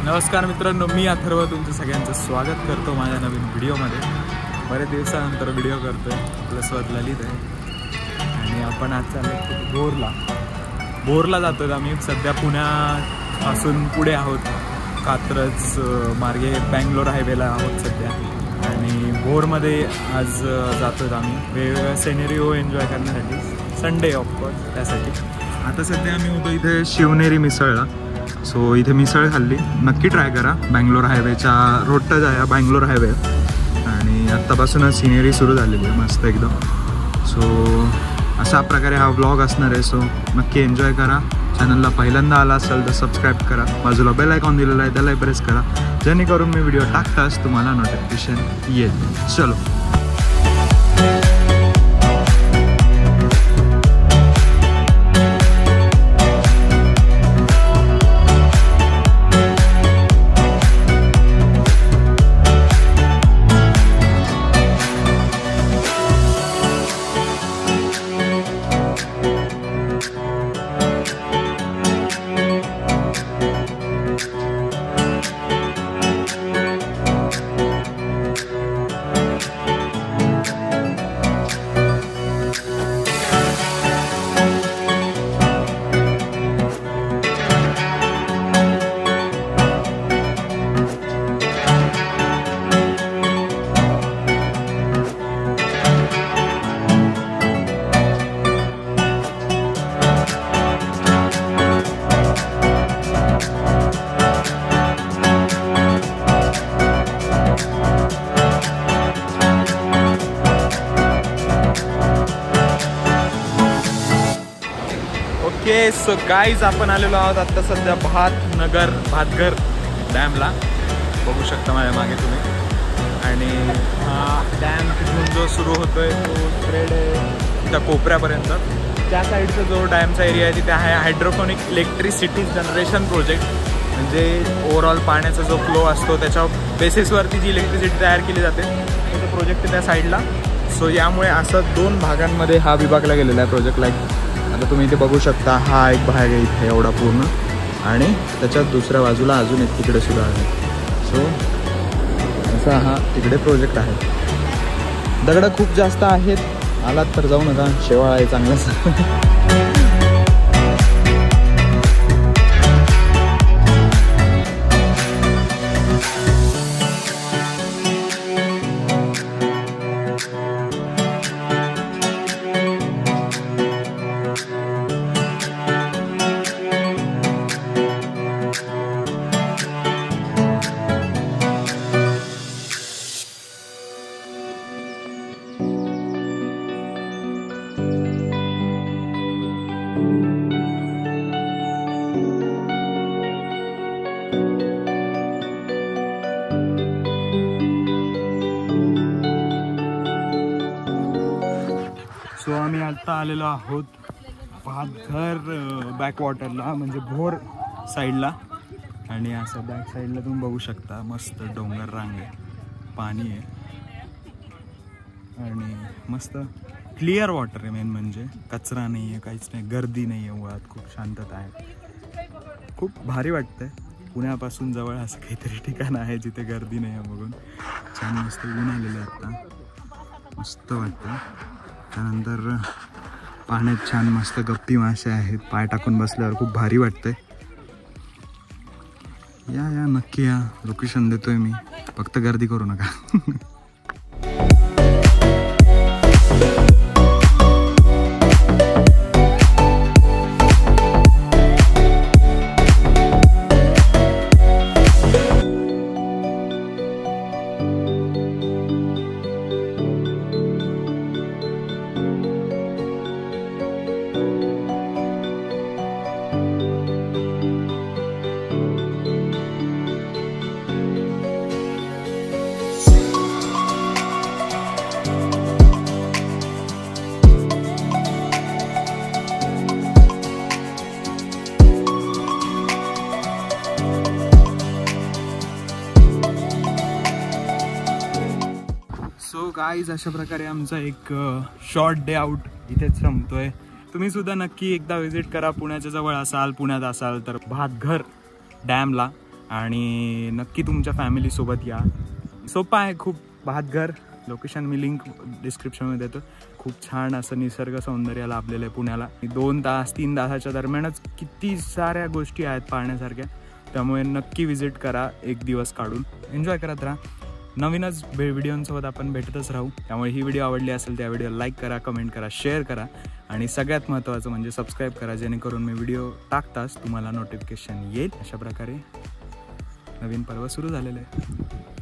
नमस्कार मित्रांनो, मी अथर्व तुमचं सगळ्यांचं स्वागत करतो माझ्या नवीन व्हिडिओमध्ये। बरेच दिवसानंतर व्हिडिओ करतोय, आपलं स्वत ललित आहे आणि आपण आज चाललो भोरला जातोय आम्ही। सध्या पुण्यापासून पुढे आहोत, कात्रज मार्गे बँगलोर हायवेला आहोत सध्या आणि भोरमध्ये आज जातोय आम्ही वेगवेगळ्या सिनेरिओ एन्जॉय करण्यासाठी, संडे ऑफकोर्स त्यासाठी। आता सध्या आम्ही होतो इथे शिवनेरी मिसळला, सो इथे मिसळ खाल्ली, नक्की ट्राय करा। बँगलोर हायवेच्या रोडटच आहे बँगलोर हायवे आणि आत्तापासूनच सिनेरी सुरू झालेली आहे मस्त एकदम। सो अशा प्रकारे हा व्लॉग असणार आहे, सो नक्की एन्जॉय करा। चॅनलला पहिल्यांदा आला असेल तर सबस्क्राईब करा, बाजूला बेल आयकॉन दिलेला आहे त्यालाही प्रेस करा, जेणेकरून मी व्हिडिओ टाकताच तुम्हाला नोटिफिकेशन येईल। चलो सो गाईज आपण आलेलो आहोत आता सध्या भातघर डॅमला, बघू शकता माझ्या मागे तुम्ही। आणि हा डॅम तिथून जो सुरू होतोय तो स्प्रेड आहे त्या कोपऱ्यापर्यंत। त्या साईडचा जो डॅमचा एरिया आहे तिथे आहे हायड्रोपोनिक इलेक्ट्रिसिटी जनरेशन प्रोजेक्ट, म्हणजे ओव्हरऑल पाण्याचा जो फ्लो असतो त्याच्या बेसिसवरती जी इलेक्ट्रिसिटी तयार केली जाते त्याचं प्रोजेक्ट आहे त्या साईडला। सो यामुळे असं दोन भागांमध्ये हा विभागला गेलेला आहे प्रोजेक्ट। आता तुम्ही इथे बघू शकता, हा एक भाग आहे इथे एवढा पूर्ण आणि त्याच्यात दुसऱ्या बाजूला अजून एक तिकडे सुद्धा आहे। सो असा हा तिकडे प्रोजेक्ट आहे। दगडं खूप जास्त आहेत, आलात तर जाऊ नका, शेवाळ आहे चांगलाच। सो आम्ही आत्ता आलेलो आहोत भातघर बॅकवॉटरला, म्हणजे भोर साईडला। आणि असं बॅक साईडला तुम्ही बघू शकता मस्त डोंगर रांग आहे, पाणी आहे आणि मस्त क्लिअर वॉटर आहे। मेन म्हणजे कचरा नाही आहे, काहीच नाही, गर्दी नाही आहे, मुळात खूप शांतता आहे, खूप भारी वाटतंय। पुण्यापासून जवळ असं काहीतरी ठिकाण आहे जिथे गर्दी नाही आहे, बघून छान मस्त ऊन आलेलं आहे आत्ता, मस्त वाटतं। त्यानंतर पाण्यात छान मस्त गप्पी मासे आहेत, पाय टाकून बसल्यावर खूप भारी वाटतंय। या नक्की या, लोकेशन देतोय मी, फक्त गर्दी करू नका। सो गाईज अशा प्रकारे आमचा एक शॉर्ट डे आउट इथेच संपतोय। तुम्ही सुद्धा नक्की एकदा विजिट करा, पुण्याच्या जवळ असाल, पुण्यात असाल तर भातघर डॅमला। आणि नक्की तुमच्या फॅमिलीसोबत या. सोपं आहे खूप. भातघर लोकेशन मी लिंक डिस्क्रिप्शनमध्ये देतो. खूप छान असं निसर्ग सौंदर्य लाभलेलं आहे पुण्याला. 2 तास 3 तासाच्या दरम्यानच किती साऱ्या गोष्टी आहेत पाहण्यासारख्या. त्यामुळे नक्की विजिट करा एक दिवस काढून. एन्जॉय करत राहा. नवीनच व्हिडिओंसोबत आपण भेटतच राहू. त्यामुळे ही व्हिडिओ आवडली असेल त्या व्हिडिओला लाईक करा, कमेंट करा, शेअर करा आणि सगळ्यात महत्त्वाचं म्हणजे सबस्क्राईब करा, जेणेकरून मी व्हिडिओ टाकताच तुम्हाला नोटिफिकेशन येईल. अशा प्रकारे नवीन पर्व सुरू झालेलं आहे.